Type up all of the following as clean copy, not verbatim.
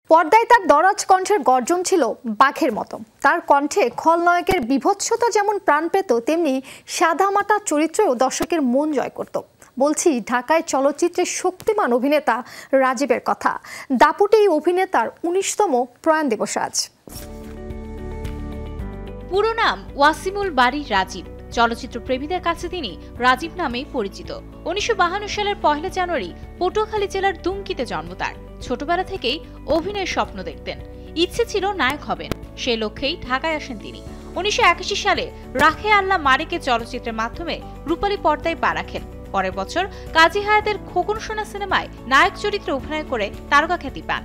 পর্দায় তার দরাজ কণ্ঠের গর্জন ছিল বাঘের মতো। তার কণ্ঠে খলনায়কের বিভৎসতা যেমন প্রাণ পেত, তেমনি সাদামাটা চরিত্রেও দর্শকের মন জয় করত। বলছি ঢাকায় চলচ্চিত্রের শক্তিমান অভিনেতা রাজীবের কথা। দাপুটে এই অভিনেতার ১৯তম প্রয়াণ দিবস আজ। পুরো নাম ওয়াসিমুল বারি রাজীব। চলচ্চিত্র প্রেমীদের কাছে তিনি রাজীব নামেই পরিচিত। ১৯৫২ সালের ১ জানুয়ারি পটুয়াখালী জেলার দুমকিতে জন্ম তার। ছোটবেলা থেকেই অভিনয়ের স্বপ্ন দেখতেন, ইচ্ছে ছিল নায়ক হবেন। সেই লক্ষ্যেই ঢাকায় আসেন তিনি। ১৯৮১ সালে রাখে আল্লাহ মারেকে চলচ্চিত্রের মাধ্যমে রূপালী পর্দায় পা রাখেন। পরের বছর কাজী হায়াতের খোকন সোনা সিনেমায় নায়ক চরিত্রে অভিনয় করে তারকা খ্যাতি পান।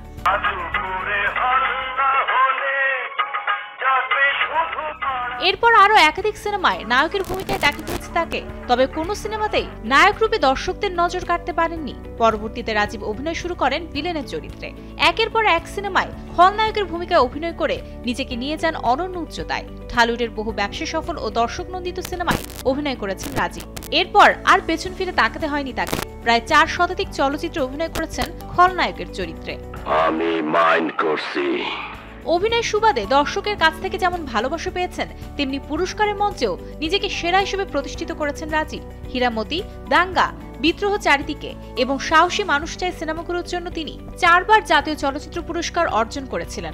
এরপর আরো একাধিক সিনেমায় নায়কের ভূমিকায় দেখা গেছে তাকে, তবে কোনো সিনেমাতেই নায়ক রূপে দর্শকদের নজর কাটতে পারেননি। পরবর্তীতে রাজীব অভিনয় শুরু করেন ভিলেনের চরিত্রে। একের পর এক সিনেমায় খলনায়কের ভূমিকায় অভিনয় করে নিজেকে নিয়ে যান অনন্য উচ্চতায়। ঢালিউডের বহু ব্যবসা সফল ও দর্শক নন্দিত সিনেমায় অভিনয় করেছেন রাজীব। এরপর আর পেছন ফিরে তাকাতে হয়নি তাকে। প্রায় ৪ শতাধিক চলচ্চিত্রে অভিনয় করেছেন খলনায়কের চরিত্রে। আমি মাইন্ড করছি। অভিনয় সুবাদে দর্শকের কাছ থেকে যেমন ভালোবাসা পেয়েছেন, তেমনি পুরস্কারের মঞ্চেও নিজেকে সেরা হিসেবে প্রতিষ্ঠিত করেছেন রাজীব। হীরামতি, দাঙ্গা, বিদ্রোহ চারিদিকে এবং সাহসী মানুষ চাই সিনেমাগুলোর জন্য তিনি ৪ বার জাতীয় চলচ্চিত্র পুরস্কার অর্জন করেছিলেন।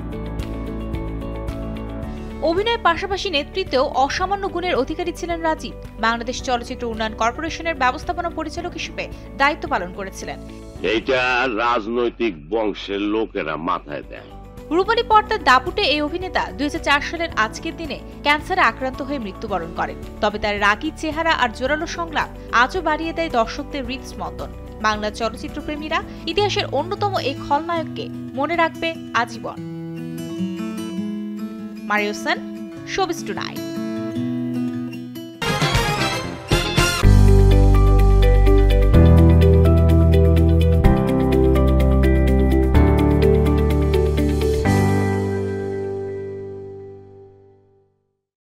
অভিনয়ের পাশাপাশি নেতৃত্বেও অসামান্য গুণের অধিকারী ছিলেন রাজীব। বাংলাদেশ চলচ্চিত্র উন্নয়ন কর্পোরেশনের ব্যবস্থাপনা পরিচালক হিসেবে দায়িত্ব পালন করেছিলেন। এইটা রাজনৈতিক বংশের লোকেরা মাথায় দেয়। রূপালী পর্দার দাপুটে এই অভিনেতা ২০০৪ সালের আজকের দিনে ক্যান্সারে আক্রান্ত হয়ে মৃত্যুবরণ করেন। তবে তার রাগী চেহারা আর জোরালো সংলাপ আজও বাড়িয়ে দেয় দর্শকদের হৃদস্পন্দন। বাংলা চলচ্চিত্র প্রেমীরা ইতিহাসের অন্যতম এই খলনায়ককে মনে রাখবে আজীবন। মারিওসান, শোবিজ টুনাইট।